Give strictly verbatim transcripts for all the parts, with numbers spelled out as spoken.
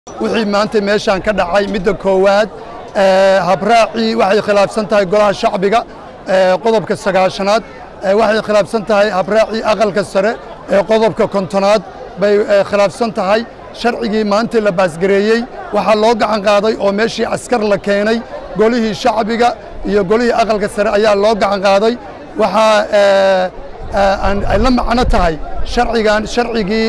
wixii maanta meeshan ka dhacay midda koowaad habraaci waxay khilaafsan tahay golaha shacbiga qodobka sagaashanaad waxay khilaafsan tahay habraaci aqalka sare ee qodobka kontonaad bay khilaafsan tahay sharcigii maanta la baasgareeyey waxaa loo gacan qaaday oo meeshii askar la keenay golihii shacbiga iyo golihii aqalka sare ayaa loo gacan qaaday waxaa ay la macno tahay sharcigan sharcigii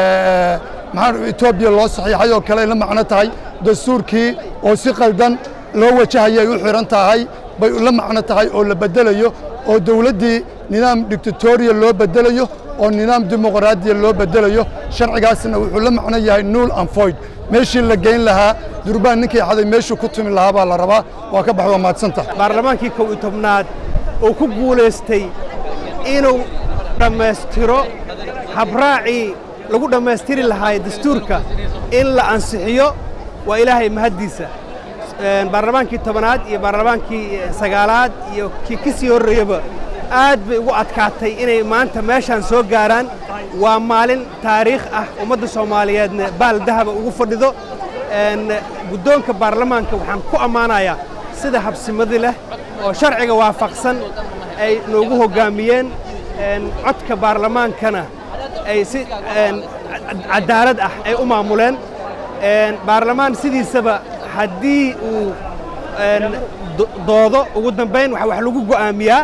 Ethiopia loo saxiixay oo kale la macno tahay dastuurkii oo si qaldan loo wajahayay u xiran tahay bay la macno tahay oo la bedelayo oo dawladdii nidaam dictatorial loo bedelayo oo nidaam dimuqraadi loo bedelayo sharcigaasna wuxuu la macno yahay null and void meeshii la geyn lahaa durbaan ninkii xaday meeshii ku tumi lahaa baa la rabaa waa ka baxdo maadsanta baarlamaankii kow iyo tobnaad oo ku guuleystay inuu dhammaystiro habraaci lagu dhammaystiri lahaa dastuurka in la ansixiyo waa ilaahay mahadiisa baarlamaankii tobnaad iyo baarlamaankii sagaalaad iyo kii ka sii horreeyaba aad bay ugu adkaatay inay maanta meeshan soo gaaraan waa maalin taariikh ah ummadda Soomaaliyeedna baal dahaba ugu fadhido guddoonka baarlamaanka waxaan ku ammaanayaa sida habsimadi leh oo sharciga waafaqsan ay noogu hoggaamiyeen codka baarlamaankana ay si cadaalad ah ay u maamuleen baarlamaan sidiisaba haddii uu doodo ugu dambayn wax lagu go'aamiyaa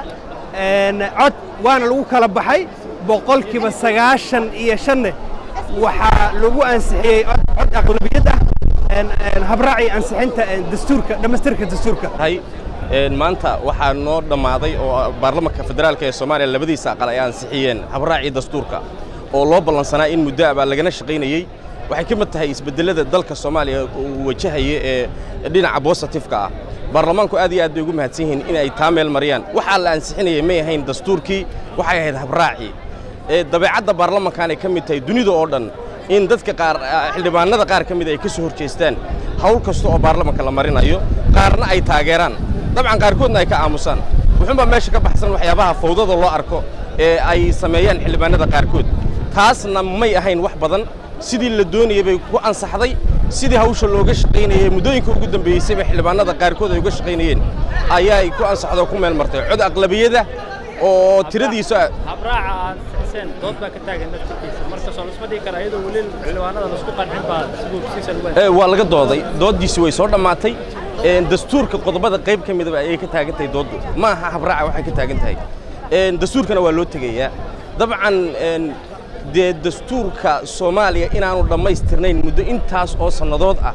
cod waana lagu kala baxay boqolkiiba sagaashan iyo shan waxaa lagu ansixiyey cod aqlabiyad ah habraaci ansixinta dastuurka dhammaystirka dastuurka maanta waxaa noo dhammaaday oo baarlamaanka federaalka ee Soomaaliya labadiisa aqal ay ansixiyeen habraaci dastuurka oo loo balansanaa in muddo ah lagana shaqeynayay waxay ka mid tahay isbedelada dalka Soomaaliya uu wajahayo ee dhinaca positive-ka ah baarlamaanku aad iyo aad bay ugu mahadsan yihiin in ay taameel mariyaan waxa la ansixinayay ma yahayn dastuurkii waxay ahayd habraaci ee dabeecadda baarlamaankan ay ka mid tahay dunida oo dhan in dadka qaar xildhibaanada qaar ka mid ay ka soo horjeestaan hawl kasta oo baarlamaanka la marinayo qaarna ay taageeraan dabcan qaarkoodna ay ka aamusaan wuxuunba meesha ka baxsan waxyaabaha fawdada loo arko ee ay sameeyaan xildhibaanada qaarkood taasna may ahayn wax badan sidii la doonayay bay ku ansaxday sidii hawsha looga shaqeynayay muddooyinka ugu dambeeyay bay xildhibaanada qaarkood ay uga shaqeynayeen ayaa ku ansaxdo ku meel martay cod aqlabiyada oo tiradiisu habraaca xuseen dood baa ka taagan naftiisa marka soo ismadii kara iyadoo wali xildhibaanada la isku qancin baa sidoo siisan ee waa laga dooday doodiisi way soo dhamaatay een dastuurka qodobada qayb ka mid ah ay ka taagantay dooddu ma aha habraaca waxay ka taagantahay een dastuurkana waa loo tagayaa dabcan een de dastuurka Soomaaliya inaanu dhamaystirnayn muddo intaas oo sanadood ah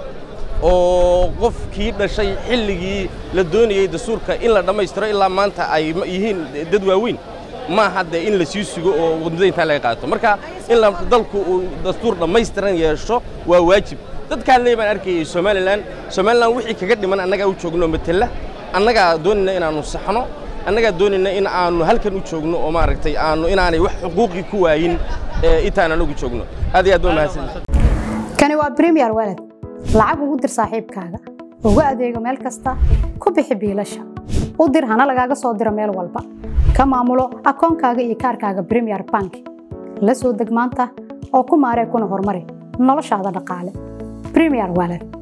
oo qofkii dhashay xilligii la doonayay dastuurka in la dhamaystiro ilaa maanta ay yihiin dad waaweyn ma hadda in la sii sugo oo wadooyinka laga qaato marka in la dalku uu dastuur dhamaystiran yeesho waa waajib dadkaan leeyahay arkay Soomaaliland Soomaaliland wixii kaga dhiman annaga u joogno matala annaga doonina inaanu saxno annaga doonina in aanu halkan u joogno oo maaragtay aanu inaanay wax xuquuqi ku waayin intaan anagu joogno aad iyo aad u mahadsan kani waa Premier Wallet lacag ugu dir saaxiibkaaga ugu adeego meel kasta ku bixi biilasha u dir hana lagaaga soo diro meel walba ka maamulo akoonkaaga iyo kaarkaaga Premier Bank la soo deg maanta oo ku maaree kuna horumari noloshaada dhaqaale Premier Wallet